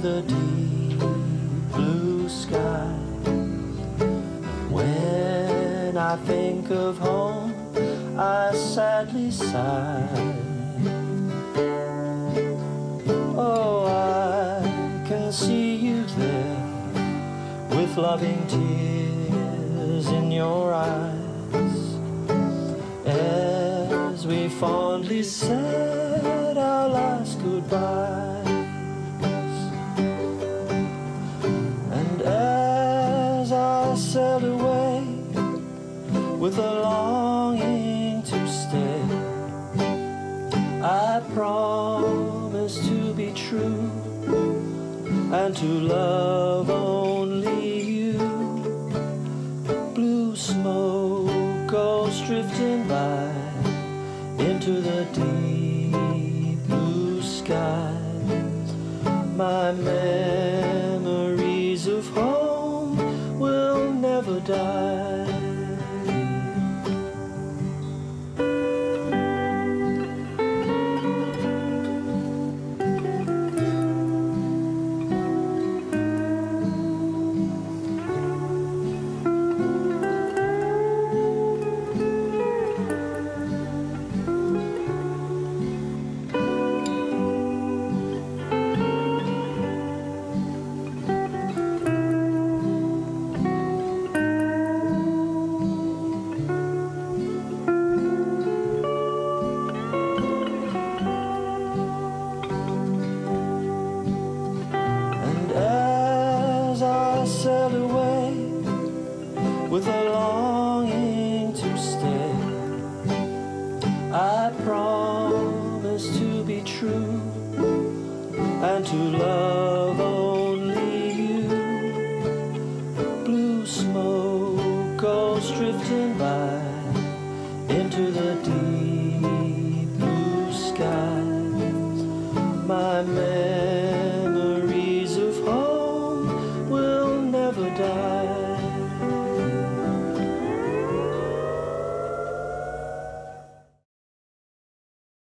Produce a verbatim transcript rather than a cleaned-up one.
the deep blue sky. When I think of home, I sadly sigh. Oh, I can see you there with loving tears in your eyes, as we fondly said our last goodbyes. And as I sailed away with a longing to stay, I promised to be true and to love only you. Blue smoke goes drifting by into the deep blue sky. My memories of home will never die. Sailed away with a longing to stay, I promise to be true and to love